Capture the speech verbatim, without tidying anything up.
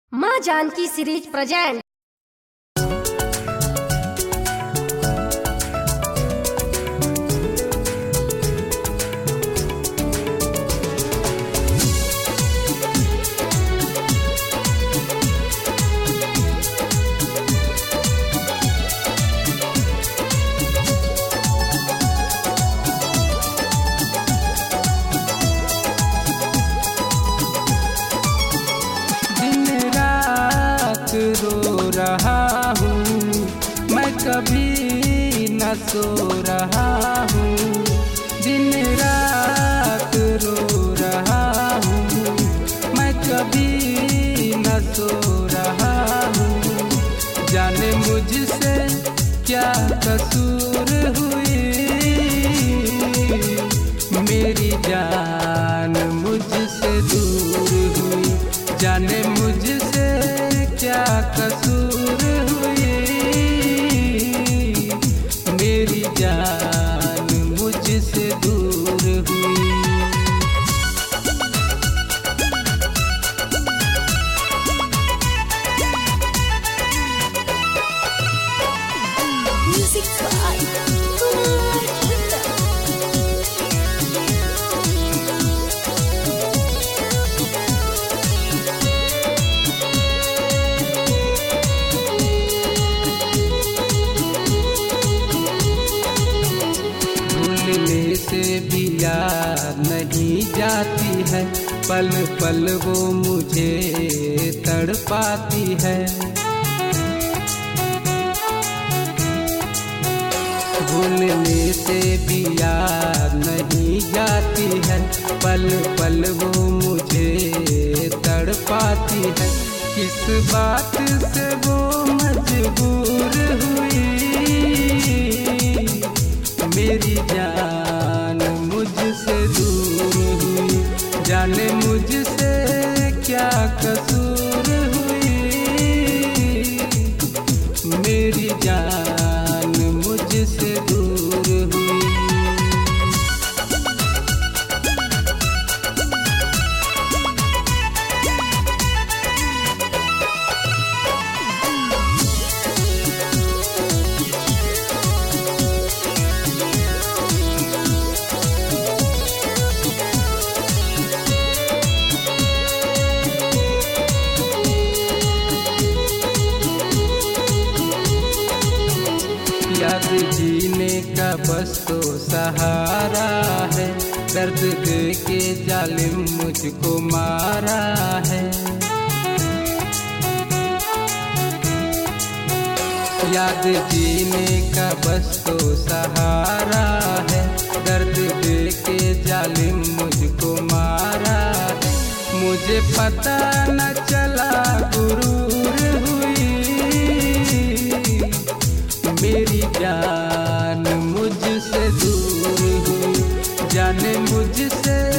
माँ Janaki series present. रो रहा हूँ मैं, कभी न सो रहा हूँ। दिन रात रो रहा हूँ मैं, कभी न सो रहा हूँ। जाने मुझसे क्या कसूर हुई, मेरी जान मुझसे दूर हुई। जाने मुझसे क्या कसूर हुई, मेरी जान मुझसे दूर हुई। Music by Kumar Gupta. भूलने से भी याद नहीं जाती है, पल पल वो मुझे तड़पाती है। भूलने से भी याद नहीं जाती है, पल पल वो मुझे तड़पाती है। किस बात से वो मजबूर हुई, मेरी जान मुझसे दूर हुई। जाने मुझसे क्या कसूर हुई, मेरी जान मुझसे दूर हुई। याद जीने का बस तो सहारा है, दर्द दे के जालिम मुझको मारा है। याद जीने का बस तो सहारा है, दर्द दे के जालिम मुझको मारा है। मुझे पता न चला गुरूर हुई, मेरी जान मुझसे दूर हुई। जाने मुझसे